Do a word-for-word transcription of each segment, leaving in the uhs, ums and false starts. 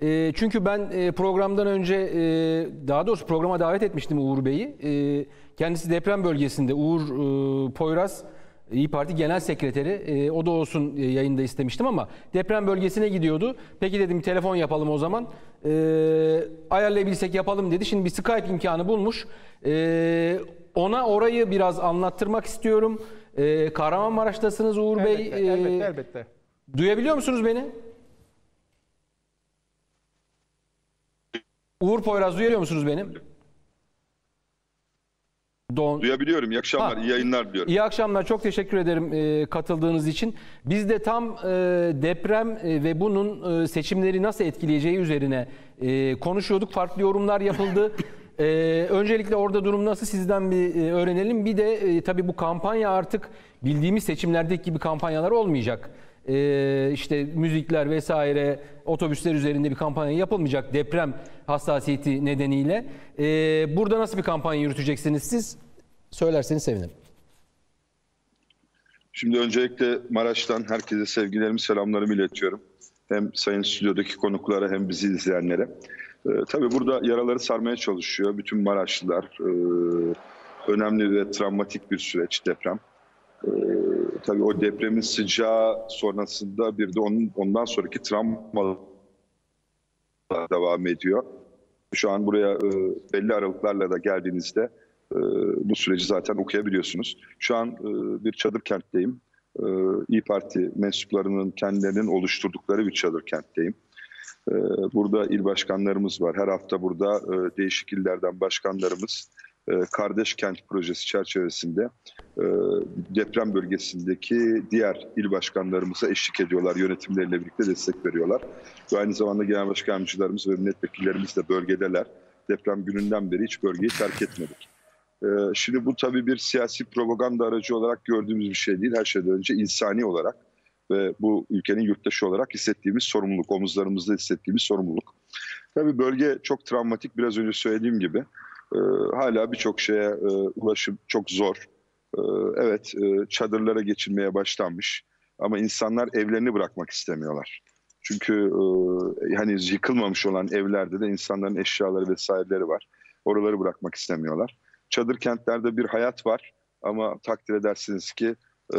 E, çünkü ben e, programdan önce, e, daha doğrusu programa davet etmiştim Uğur Bey'i. E, kendisi deprem bölgesinde. Uğur e, Poyraz, İYİ Parti Genel Sekreteri. E, o da olsun e, yayında istemiştim ama deprem bölgesine gidiyordu. Peki dedim, bir telefon yapalım o zaman. E, ayarlayabilsek yapalım dedi. Şimdi bir Skype imkanı bulmuş. E, ona orayı biraz anlattırmak istiyorum. E, Kahramanmaraş'tasınız Uğur elbette, Bey. E, elbette, elbette. Duyabiliyor musunuz beni? Uğur Poyraz, duyuyor musunuz beni? Don. Duyabiliyorum. İyi akşamlar, Ha, iyi yayınlar diliyorum. İyi akşamlar. Çok teşekkür ederim e, katıldığınız için. Biz de tam e, deprem e, ve bunun e, seçimleri nasıl etkileyeceği üzerine e, konuşuyorduk. Farklı yorumlar yapıldı. e, öncelikle orada durum nasıl, sizden bir e, öğrenelim. Bir de e, tabii bu kampanya artık bildiğimiz seçimlerdeki gibi kampanyalar olmayacak. E, işte müzikler vesaire, otobüsler üzerinde bir kampanya yapılmayacak deprem hassasiyeti nedeniyle. E, burada nasıl bir kampanya yürüteceksiniz siz? Söylerseniz sevinirim. Şimdi öncelikle Maraş'tan herkese sevgilerimi, selamlarımı iletiyorum. Hem sayın stüdyodaki konuklara hem bizi izleyenlere. Ee, tabii burada yaraları sarmaya çalışıyor bütün Maraşlılar. Ee, önemli ve travmatik bir süreç deprem. Ee, tabii o depremin sıcağı sonrasında bir de onun, ondan sonraki travma devam ediyor. Şu an buraya e, belli aralıklarla da geldiğinizde e, bu süreci zaten okuyabiliyorsunuz. Şu an e, bir çadır kentteyim. E, İYİ Parti mensuplarının kendilerinin oluşturdukları bir çadır kentteyim. E, burada il başkanlarımız var. Her hafta burada e, değişik illerden başkanlarımız e, Kardeş Kent projesi çerçevesinde e, deprem bölgesindeki diğer il başkanlarımıza eşlik ediyorlar. Yönetimleriyle birlikte destek veriyorlar. Ve aynı zamanda genel başkan yardımcılarımız ve milletvekillerimiz de bölgedeler. Deprem gününden beri hiç bölgeyi terk etmedik. E, şimdi bu tabii bir siyasi propaganda aracı olarak gördüğümüz bir şey değil. Her şeyden önce insani olarak ve bu ülkenin yurttaşı olarak hissettiğimiz sorumluluk, omuzlarımızda hissettiğimiz sorumluluk. Tabii bölge çok travmatik, biraz önce söylediğim gibi. Ee, hala birçok şeye e, ulaşım çok zor. Ee, evet, e, çadırlara geçilmeye başlanmış ama insanlar evlerini bırakmak istemiyorlar. Çünkü e, hani yıkılmamış olan evlerde de insanların eşyaları vesaireleri var. Oraları bırakmak istemiyorlar. Çadır kentlerde bir hayat var ama takdir edersiniz ki e,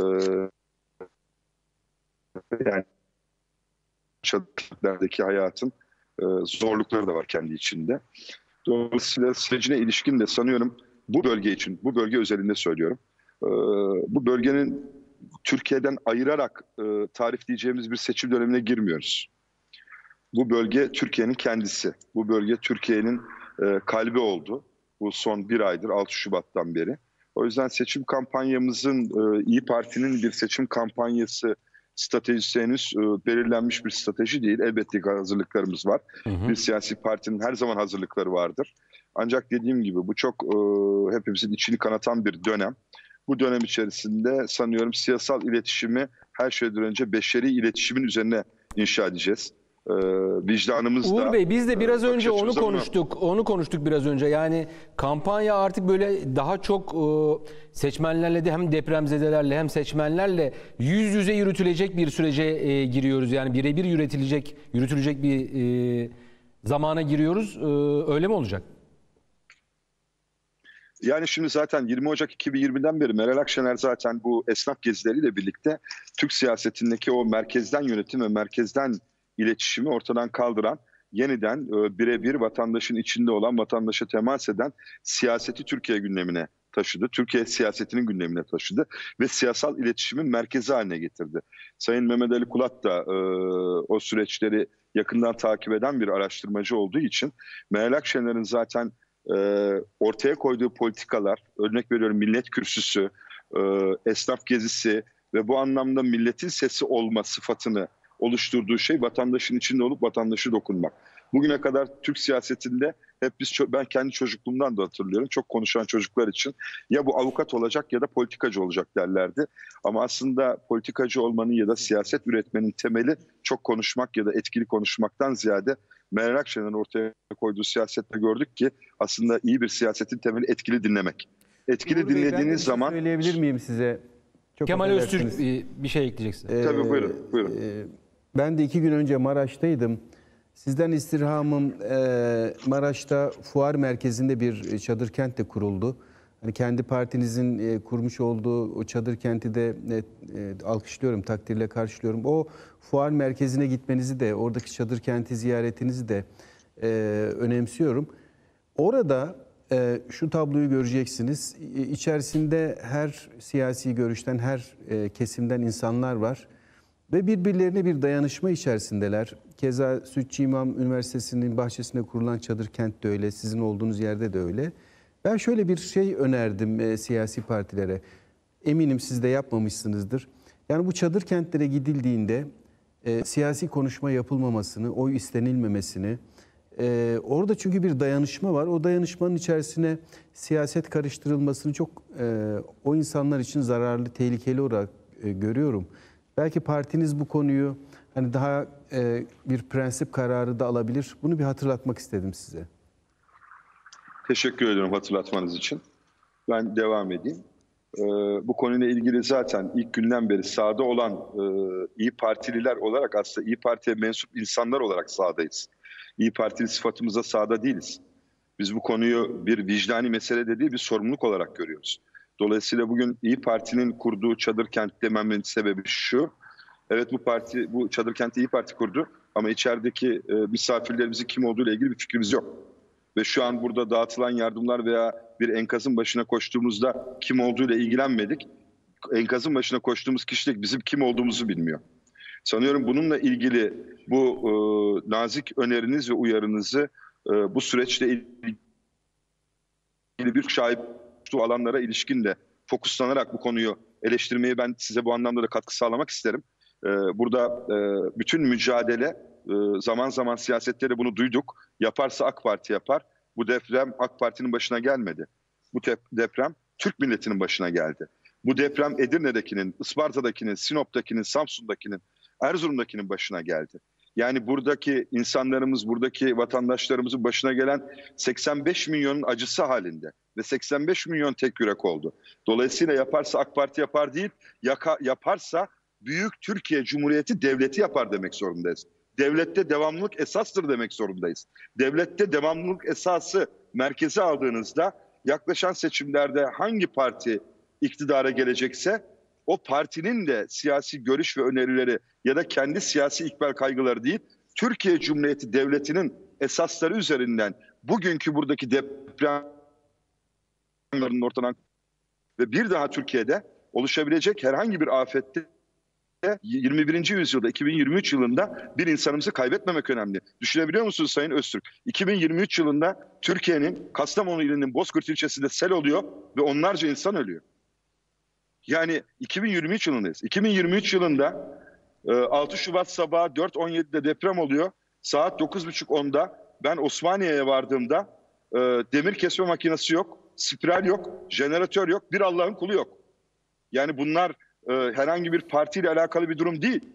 yani çadır kentlerdeki hayatın e, zorlukları da var kendi içinde. Dolayısıyla sürecine ilişkin de sanıyorum bu bölge için, bu bölge özelinde söylüyorum. E, bu bölgenin Türkiye'den ayırarak e, tarifleyeceğimiz bir seçim dönemine girmiyoruz. Bu bölge Türkiye'nin kendisi. Bu bölge Türkiye'nin e, kalbi oldu. Bu son bir aydır, altı Şubat'tan beri. O yüzden seçim kampanyamızın, e, İYİ Parti'nin bir seçim kampanyası stratejisi henüz e, belirlenmiş bir strateji değil. Elbette ki hazırlıklarımız var. Hı hı. Bir siyasi partinin her zaman hazırlıkları vardır. Ancak dediğim gibi bu çok e, hepimizin içini kanatan bir dönem. Bu dönem içerisinde sanıyorum siyasal iletişimi her şeyden önce beşeri iletişimin üzerine inşa edeceğiz. Ee, vicdanımızda. Uğur Bey, biz de biraz önce onu konuştuk. Mı? Onu konuştuk biraz önce. Yani kampanya artık böyle daha çok e, seçmenlerle de hem depremzedelerle hem seçmenlerle yüz yüze yürütülecek bir sürece e, giriyoruz. Yani birebir yürütülecek yürütülecek bir e, zamana giriyoruz. E, öyle mi olacak? Yani şimdi zaten yirmi Ocak iki bin yirmiden beri Meral Akşener zaten bu esnaf gezileriyle birlikte Türk siyasetindeki o merkezden yönetim ve merkezden iletişimi ortadan kaldıran, yeniden e, birebir vatandaşın içinde olan, vatandaşa temas eden siyaseti Türkiye gündemine taşıdı. Türkiye siyasetinin gündemine taşıdı ve siyasal iletişimin merkezi haline getirdi. Sayın Mehmet Ali Kulat da e, o süreçleri yakından takip eden bir araştırmacı olduğu için Meral Akşener'in zaten e, ortaya koyduğu politikalar, örnek veriyorum millet kürsüsü, e, esnaf gezisi ve bu anlamda milletin sesi olma sıfatını oluşturduğu şey vatandaşın içinde olup vatandaşı dokunmak. Bugüne kadar Türk siyasetinde hep biz, ben kendi çocukluğumdan da hatırlıyorum, çok konuşan çocuklar için ya bu avukat olacak ya da politikacı olacak derlerdi. Ama aslında politikacı olmanın ya da siyaset üretmenin temeli çok konuşmak ya da etkili konuşmaktan ziyade Meral Akşener'in ortaya koyduğu siyasette gördük ki aslında iyi bir siyasetin temeli etkili dinlemek. Etkili Uğur Bey, dinlediğiniz ben zaman... Söyleyebilir miyim size? Çok Kemal Öztürk bir şey ekleyeceksin. Ee, Tabii buyurun. buyurun. E, ben de iki gün önce Maraş'taydım. Sizden istirhamım, e, Maraş'ta fuar merkezinde bir çadır kent de kuruldu. Hani kendi partinizin e, kurmuş olduğu o çadır kenti de e, e, alkışlıyorum, takdirle karşılıyorum. O fuar merkezine gitmenizi de, oradaki çadır kenti ziyaretinizi de e, önemsiyorum. Orada e, şu tabloyu göreceksiniz. İ- İçerisinde her siyasi görüşten, her e, kesimden insanlar var. Ve birbirlerine bir dayanışma içerisindeler. Keza Sütçü İmam Üniversitesi'nin bahçesinde kurulan çadır kent de öyle, sizin olduğunuz yerde de öyle. Ben şöyle bir şey önerdim e, siyasi partilere. Eminim siz de yapmamışsınızdır. Yani bu çadır kentlere gidildiğinde e, siyasi konuşma yapılmamasını, oy istenilmemesini, e, orada çünkü bir dayanışma var. O dayanışmanın içerisine siyaset karıştırılmasını çok e, o insanlar için zararlı, tehlikeli olarak e, görüyorum. Belki partiniz bu konuyu hani daha e, bir prensip kararı da alabilir. Bunu bir hatırlatmak istedim size. Teşekkür ediyorum hatırlatmanız için. Ben devam edeyim. Ee, bu konuyla ilgili zaten ilk günden beri sahada olan e, İyi Partililer olarak aslında İyi Parti'ye mensup insanlar olarak sahadayız. İyi Partili sıfatımızda sahada değiliz. Biz bu konuyu bir vicdani mesele de değil, bir sorumluluk olarak görüyoruz. Dolayısıyla bugün İyi Parti'nin kurduğu çadır kent dememin sebebi şu. Evet, bu parti, bu çadır kenti İyi Parti kurdu ama içerideki e, misafirlerimizin kim olduğu ile ilgili bir fikrimiz yok. Ve şu an burada dağıtılan yardımlar veya bir enkazın başına koştuğumuzda kim olduğuyla ilgilenmedik. Enkazın başına koştuğumuz kişilik bizim kim olduğumuzu bilmiyor. Sanıyorum bununla ilgili bu e, nazik öneriniz ve uyarınızı e, bu süreçte ilgili bir şahit olduğu alanlara ilişkin de fokuslanarak bu konuyu eleştirmeyi ben size bu anlamda da katkı sağlamak isterim. E, burada e, bütün mücadele, e, zaman zaman siyasette de bunu duyduk. Yaparsa AK Parti yapar. Bu deprem AK Parti'nin başına gelmedi. Bu deprem Türk milletinin başına geldi. Bu deprem Edirne'dekinin, Isparta'dakinin, Sinop'takinin, Samsun'dakinin, Erzurum'dakinin başına geldi. Yani buradaki insanlarımız, buradaki vatandaşlarımızın başına gelen seksen beş milyonun acısı halinde ve seksen beş milyon tek yürek oldu. Dolayısıyla yaparsa AK Parti yapar değil, yaka, yaparsa Büyük Türkiye Cumhuriyeti Devleti yapar demek zorundayız. Devlette devamlılık esastır demek zorundayız. Devlette devamlılık esası merkeze aldığınızda yaklaşan seçimlerde hangi parti iktidara gelecekse o partinin de siyasi görüş ve önerileri ya da kendi siyasi ikbal kaygıları değil, Türkiye Cumhuriyeti Devleti'nin esasları üzerinden bugünkü buradaki depremlerin ortadan ve bir daha Türkiye'de oluşabilecek herhangi bir afette yirmi birinci yüzyılda, iki bin yirmi üç yılında bir insanımızı kaybetmemek önemli. Düşünebiliyor musunuz Sayın Öztürk? iki bin yirmi üç yılında Türkiye'nin Kastamonu ilinin Bozkurt ilçesinde sel oluyor ve onlarca insan ölüyor. Yani iki bin yirmi üç yılındayız. iki bin yirmi üç yılında altı Şubat sabahı dört on yedide deprem oluyor. Saat dokuz buçuk onda ben Osmaniye'ye vardığımda demir kesme makinesi yok, spiral yok, jeneratör yok, bir Allah'ın kulu yok. Yani bunlar herhangi bir partiyle alakalı bir durum değil.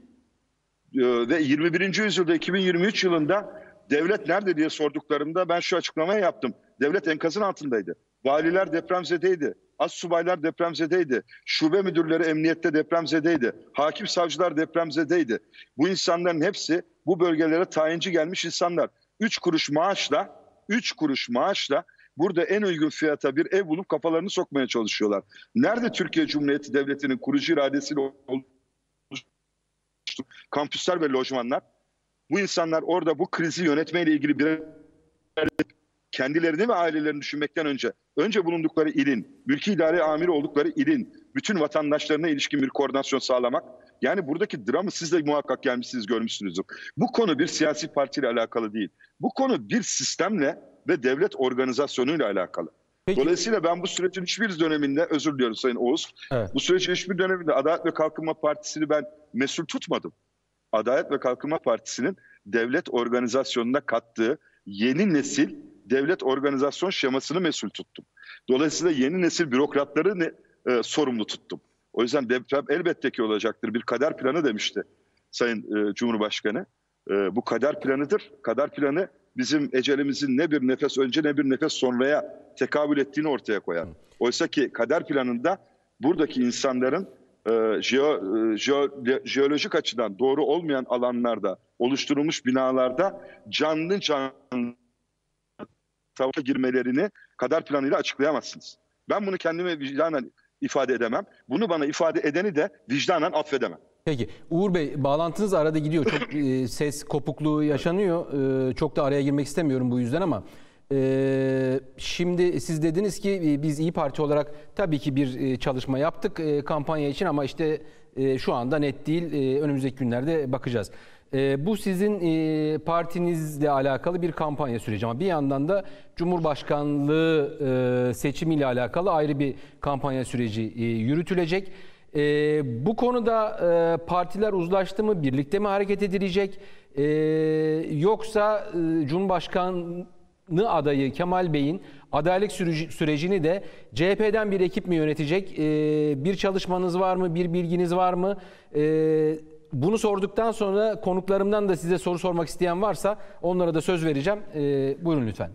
Ve yirmi birinci yüzyılda iki bin yirmi üç yılında devlet nerede diye sorduklarında ben şu açıklamayı yaptım. Devlet enkazın altındaydı. Valiler depremzedeydi. Astsubaylar depremzedeydi. Şube müdürleri emniyette depremzedeydi. Hakim savcılar depremzedeydi. Bu insanların hepsi bu bölgelere tayinci gelmiş insanlar. Üç kuruş maaşla, üç kuruş maaşla burada en uygun fiyata bir ev bulup kafalarını sokmaya çalışıyorlar. Nerede Türkiye Cumhuriyeti Devleti'nin kurucu iradesiyle oluştu kampüsler ve lojmanlar? Bu insanlar orada bu krizi yönetmeyle ilgili bir kendilerini ve ailelerini düşünmekten önce, önce bulundukları ilin, mülki idare amiri oldukları ilin, bütün vatandaşlarına ilişkin bir koordinasyon sağlamak. Yani buradaki dramı siz de muhakkak gelmişsiniz, görmüşsünüzdür. Bu konu bir siyasi partiyle alakalı değil. Bu konu bir sistemle ve devlet organizasyonuyla alakalı. Peki. Dolayısıyla ben bu sürecin hiçbir döneminde, özür diliyorum Sayın Oğuz, evet. Bu sürecin hiçbir döneminde Adalet ve Kalkınma Partisi'ni ben mesul tutmadım. Adalet ve Kalkınma Partisi'nin devlet organizasyonuna kattığı yeni nesil devlet organizasyon şemasını mesul tuttum. Dolayısıyla yeni nesil bürokratları ne, e, sorumlu tuttum. O yüzden deprem elbette ki olacaktır. Bir kader planı demişti Sayın e, Cumhurbaşkanı. E, bu kader planıdır. Kader planı bizim ecelimizin ne bir nefes önce ne bir nefes sonraya tekabül ettiğini ortaya koyar. Oysa ki kader planında buradaki insanların e, jeo, e, jeo, jeolojik açıdan doğru olmayan alanlarda oluşturulmuş binalarda canlı canlı tavata girmelerini kader planıyla açıklayamazsınız. Ben bunu kendime vicdanen ifade edemem. Bunu bana ifade edeni de vicdanen affedemem. Peki Uğur Bey, bağlantınız arada gidiyor. Çok e, ses kopukluğu yaşanıyor. E, çok da araya girmek istemiyorum bu yüzden ama e, şimdi siz dediniz ki e, biz İYİ Parti olarak tabii ki bir e, çalışma yaptık e, kampanya için ama işte e, şu anda net değil. E, önümüzdeki günlerde bakacağız. E, bu sizin e, partinizle alakalı bir kampanya süreci ama bir yandan da Cumhurbaşkanlığı e, seçimiyle alakalı ayrı bir kampanya süreci e, yürütülecek. Ee, bu konuda e, partiler uzlaştı mı? Birlikte mi hareket edilecek? Ee, yoksa e, Cumhurbaşkanı adayı Kemal Bey'in adaylık süreci, sürecini de C H P'den bir ekip mi yönetecek? Ee, bir çalışmanız var mı? Bir bilginiz var mı? Ee, bunu sorduktan sonra konuklarımdan da size soru sormak isteyen varsa onlara da söz vereceğim. Ee, buyurun lütfen.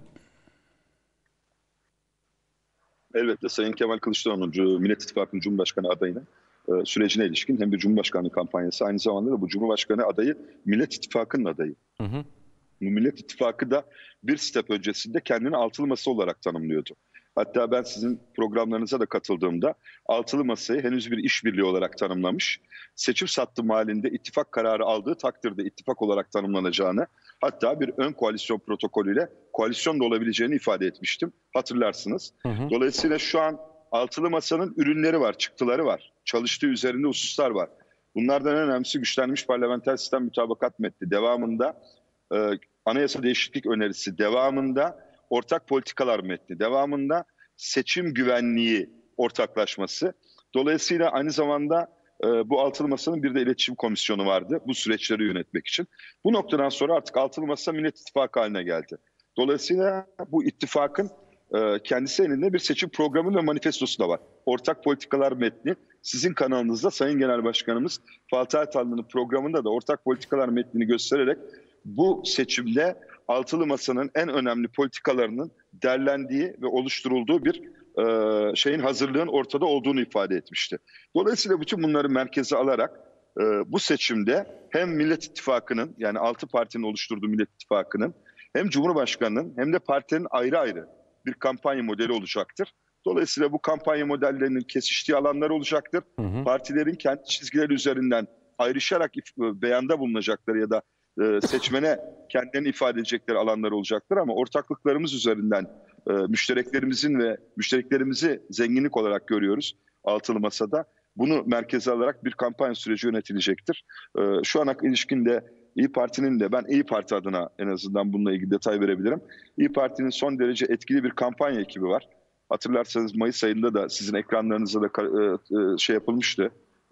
Elbette Sayın Kemal Kılıçdaroğlu Millet İttifakı'nın Cumhurbaşkanı adayının e, sürecine ilişkin hem bir Cumhurbaşkanlığı kampanyası, aynı zamanda da bu Cumhurbaşkanı adayı Millet İttifakı'nın adayı. Hı hı. Bu Millet İttifakı da bir step öncesinde kendini altılı masa olarak tanımlıyordu. Hatta ben sizin programlarınıza da katıldığımda altılı masayı henüz bir işbirliği olarak tanımlamış. Seçim sattım halinde ittifak kararı aldığı takdirde ittifak olarak tanımlanacağını, hatta bir ön koalisyon protokolüyle koalisyon da olabileceğini ifade etmiştim. Hatırlarsınız. Hı hı. Dolayısıyla şu an altılı masanın ürünleri var, çıktıları var. Çalıştığı üzerinde hususlar var. Bunlardan en önemlisi güçlenmiş parlamenter sistem mütabakat metni. Devamında e, anayasa değişiklik önerisi, devamında ortak politikalar metni, devamında seçim güvenliği ortaklaşması. Dolayısıyla aynı zamanda e, bu altılı masanın bir de iletişim komisyonu vardı bu süreçleri yönetmek için. Bu noktadan sonra artık altılı masa Millet İttifakı haline geldi. Dolayısıyla bu ittifakın e, kendisi elinde bir seçim programı ve manifestosu da var. Ortak politikalar metni sizin kanalınızda Sayın Genel Başkanımız Fatih Altaylı'nın programında da ortak politikalar metnini göstererek bu seçimde altılı masanın en önemli politikalarının derlendiği ve oluşturulduğu bir e, şeyin hazırlığın ortada olduğunu ifade etmişti. Dolayısıyla bütün bunları merkeze alarak e, bu seçimde hem Millet İttifakı'nın, yani altı partinin oluşturduğu Millet İttifakı'nın, hem Cumhurbaşkanı'nın hem de partilerin ayrı ayrı bir kampanya modeli olacaktır. Dolayısıyla bu kampanya modellerinin kesiştiği alanlar olacaktır. Hı hı. Partilerin kendi çizgileri üzerinden ayrışarak beyanda bulunacakları ya da seçmene kendilerini ifade edecekleri alanlar olacaktır ama ortaklıklarımız üzerinden e, müştereklerimizin ve müştereklerimizi zenginlik olarak görüyoruz altılı masada. Bunu merkeze alarak bir kampanya süreci yönetilecektir. E, şu ana ilişkin de İYİ Parti'nin de, ben İYİ Parti adına en azından bununla ilgili detay verebilirim. İYİ Parti'nin son derece etkili bir kampanya ekibi var. Hatırlarsanız Mayıs ayında da sizin ekranlarınızda da e, e, şey yapılmıştı.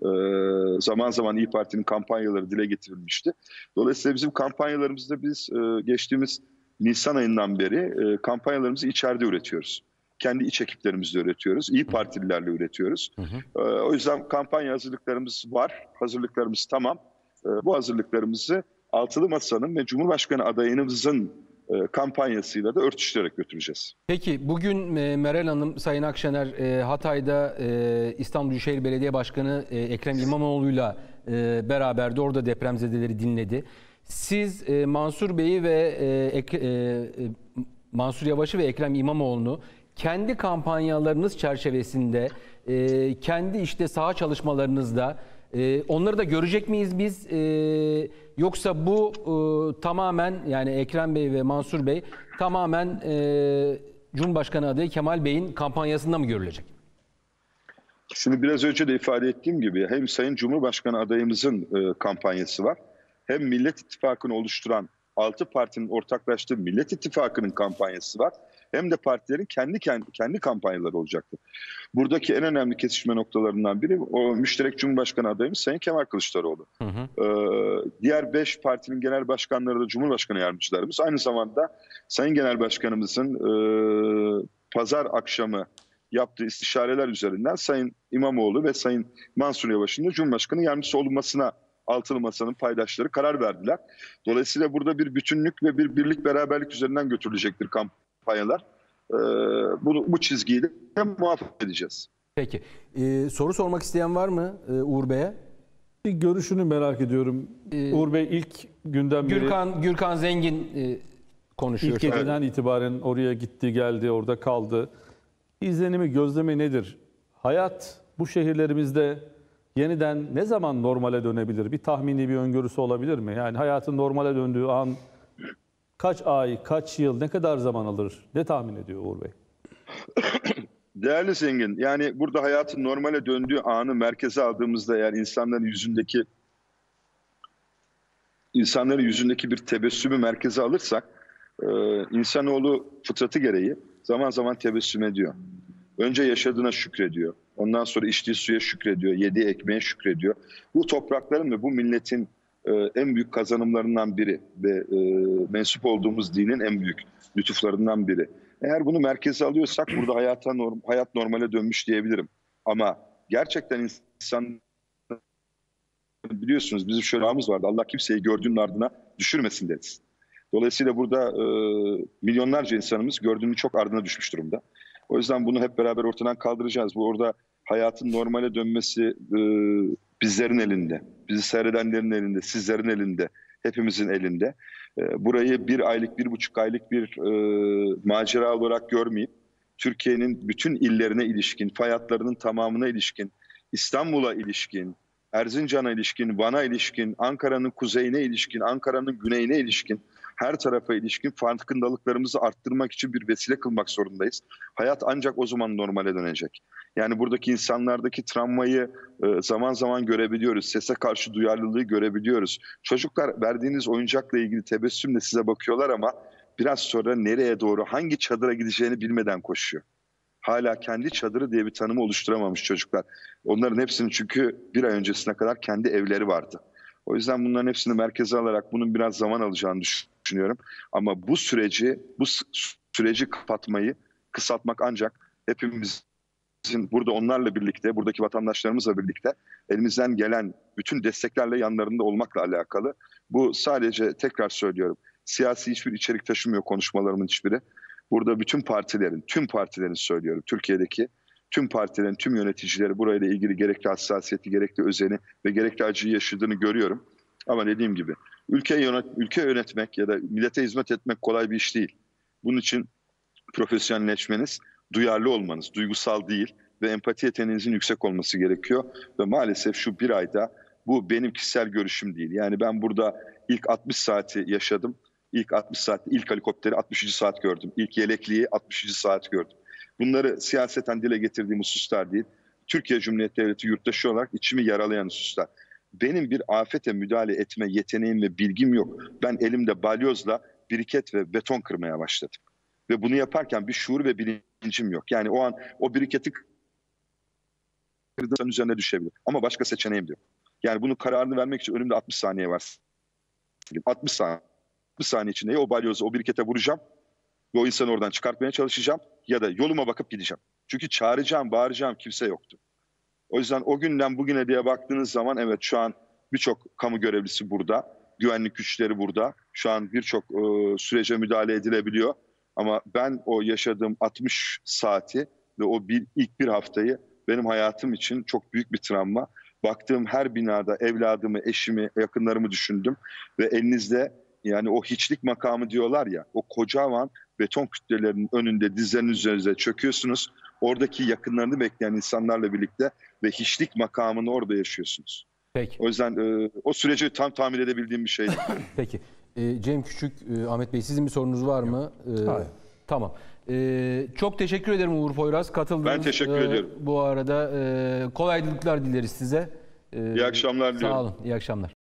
Ee, zaman zaman İYİ Parti'nin kampanyaları dile getirilmişti. Dolayısıyla bizim kampanyalarımızda biz e, geçtiğimiz Nisan ayından beri e, kampanyalarımızı içeride üretiyoruz. Kendi iç ekiplerimizle üretiyoruz. İYİ Partililerle üretiyoruz. Hı hı. E, o yüzden kampanya hazırlıklarımız var. Hazırlıklarımız tamam. E, bu hazırlıklarımızı Altılı Masa'nın ve Cumhurbaşkanı adayımızın e, kampanyasıyla da örtüştürerek götüreceğiz. Peki bugün e, Meral Hanım, Sayın Akşener e, Hatay'da e, İstanbul Büyükşehir Belediye Başkanı e, Ekrem İmamoğlu'yla e, beraberdi. Orada depremzedeleri dinledi. Siz e, Mansur Bey'i ve e, Ek, e, Mansur Yavaş'ı ve Ekrem İmamoğlu'nu kendi kampanyalarınız çerçevesinde, e, kendi işte saha çalışmalarınızda e, onları da görecek miyiz biz? E, yoksa bu e, tamamen, yani Ekrem Bey ve Mansur Bey tamamen e, Cumhurbaşkanı adayı Kemal Bey'in kampanyasında mı görülecek? Şimdi biraz önce de ifade ettiğim gibi hem Sayın Cumhurbaşkanı adayımızın e, kampanyası var, hem Millet İttifakı'nı oluşturan altı partinin ortaklaştığı Millet İttifakı'nın kampanyası var, hem de partilerin kendi kendi, kendi kampanyaları olacaktır. Buradaki en önemli kesişme noktalarından biri o müşterek Cumhurbaşkanı adayımız Sayın Kemal Kılıçdaroğlu. Hı hı. Ee, diğer beş partinin genel başkanları da Cumhurbaşkanı yardımcılarımız. Aynı zamanda Sayın Genel Başkanımızın e, pazar akşamı yaptığı istişareler üzerinden Sayın İmamoğlu ve Sayın Mansur Yavaş'ın da Cumhurbaşkanı yardımcısı olunmasına Altılı Masa'nın paydaşları karar verdiler. Dolayısıyla burada bir bütünlük ve bir birlik beraberlik üzerinden götürülecektir kampanyalar. Ee, bu, bu çizgiyi de muhafaza edeceğiz. Peki. Ee, soru sormak isteyen var mı e, Uğur Bey'e? Bir görüşünü merak ediyorum. Ee, Uğur Bey ilk günden beri, Gürkan Gürkan Zengin e, konuşuyor. ilk geceden itibaren oraya gitti, geldi, orada kaldı. İzlenimi, gözlemi nedir? Hayat bu şehirlerimizde yeniden ne zaman normale dönebilir? Bir tahmini, bir öngörüsü olabilir mi? Yani hayatın normale döndüğü an kaç ay, kaç yıl, ne kadar zaman alır? Ne tahmin ediyor Uğur Bey? Değerli Zengin, yani burada hayatın normale döndüğü anı merkeze aldığımızda eğer insanların yüzündeki insanların yüzündeki bir tebessümü merkeze alırsak, e, insanoğlu fıtratı gereği zaman zaman tebessüm ediyor. Önce yaşadığına şükrediyor. Ondan sonra içtiği suya şükrediyor, yediği ekmeğe şükrediyor. Bu toprakların ve bu milletin e, en büyük kazanımlarından biri ve e, mensup olduğumuz dinin en büyük lütuflarından biri. Eğer bunu merkeze alıyorsak burada hayata norm, hayat normale dönmüş diyebilirim. Ama gerçekten insan, biliyorsunuz bizim şöyle ağımız vardı. Allah kimseyi gördüğünün ardına düşürmesin deriz. Dolayısıyla burada e, milyonlarca insanımız gördüğünün çok ardına düşmüş durumda. O yüzden bunu hep beraber ortadan kaldıracağız. Bu orada hayatın normale dönmesi e, bizlerin elinde, bizi seyredenlerin elinde, sizlerin elinde, hepimizin elinde. E, burayı bir aylık, bir buçuk aylık bir e, macera olarak görmeyip Türkiye'nin bütün illerine ilişkin, fay hatlarının tamamına ilişkin, İstanbul'a ilişkin, Erzincan'a ilişkin, Van'a ilişkin, Ankara'nın kuzeyine ilişkin, Ankara'nın güneyine ilişkin, her tarafa ilişkin farkındalıklarımızı arttırmak için bir vesile kılmak zorundayız. Hayat ancak o zaman normale dönecek. Yani buradaki insanlardaki travmayı zaman zaman görebiliyoruz. Sese karşı duyarlılığı görebiliyoruz. Çocuklar verdiğiniz oyuncakla ilgili tebessümle size bakıyorlar ama biraz sonra nereye doğru, hangi çadıra gideceğini bilmeden koşuyor. Hala kendi çadırı diye bir tanımı oluşturamamış çocuklar. Onların hepsinin çünkü bir ay öncesine kadar kendi evleri vardı. O yüzden bunların hepsini merkeze alarak bunun biraz zaman alacağını düşünüyorum. Ama bu süreci, bu süreci kapatmayı, kısaltmak ancak hepimizin burada onlarla birlikte, buradaki vatandaşlarımızla birlikte elimizden gelen bütün desteklerle yanlarında olmakla alakalı. Bu sadece, tekrar söylüyorum, siyasi hiçbir içerik taşımıyor konuşmalarımın hiçbiri. Burada bütün partilerin, tüm partilerin söylüyorum, Türkiye'deki tüm partilerin, tüm yöneticileri burayla ilgili gerekli hassasiyeti, gerekli özeni ve gerekli acıyı yaşadığını görüyorum. Ama dediğim gibi ülke, yönet, ülke yönetmek ya da millete hizmet etmek kolay bir iş değil. Bunun için profesyonelleşmeniz, duyarlı olmanız, duygusal değil ve empati yeteneğinizin yüksek olması gerekiyor. Ve maalesef şu bir ayda, bu benim kişisel görüşüm değil. Yani ben burada ilk altmış saati yaşadım. İlk altmış saat, ilk helikopteri altmışıncı saat gördüm. İlk yelekliği altmışıncı saat gördüm. Bunları siyaseten dile getirdiğim hususlar değil. Türkiye Cumhuriyeti Devleti yurttaşı olarak içimi yaralayan hususlar. Benim bir afete müdahale etme yeteneğim ve bilgim yok. Ben elimde balyozla biriket ve beton kırmaya başladım. Ve bunu yaparken bir şuur ve bilincim yok. Yani o an o biriketi kırdığım üzerine düşebilir. Ama başka seçeneğim de yok. Yani bunun kararını vermek için önümde altmış saniye var. altmış saniye. altmış saniye içinde ya o balyozu o birikete vuracağım ve o insanı oradan çıkartmaya çalışacağım ya da yoluma bakıp gideceğim. Çünkü çağıracağım, bağıracağım kimse yoktu. O yüzden o günden bugüne diye baktığınız zaman evet şu an birçok kamu görevlisi burada, güvenlik güçleri burada. Şu an birçok e, sürece müdahale edilebiliyor. Ama ben o yaşadığım altmış saati ve o bir, ilk bir haftayı benim hayatım için çok büyük bir travma. Baktığım her binada evladımı, eşimi, yakınlarımı düşündüm ve elinizde, yani o hiçlik makamı diyorlar ya, o kocaman beton kütlelerinin önünde dizlerinin üzerinize çöküyorsunuz. Oradaki yakınlarını bekleyen insanlarla birlikte ve hiçlik makamını orada yaşıyorsunuz. Peki. O yüzden e, o süreci tam tahmin edebildiğim bir şeydi. Peki. E, Cem Küçük, e, Ahmet Bey sizin bir sorunuz var mı? E, Hayır. Tamam. E, çok teşekkür ederim Uğur Poyraz. Katıldınız. Ben teşekkür e, ediyorum. Bu arada e, kolaylıklar dileriz size. E, İyi akşamlar diliyorum. Sağ olun. İyi akşamlar.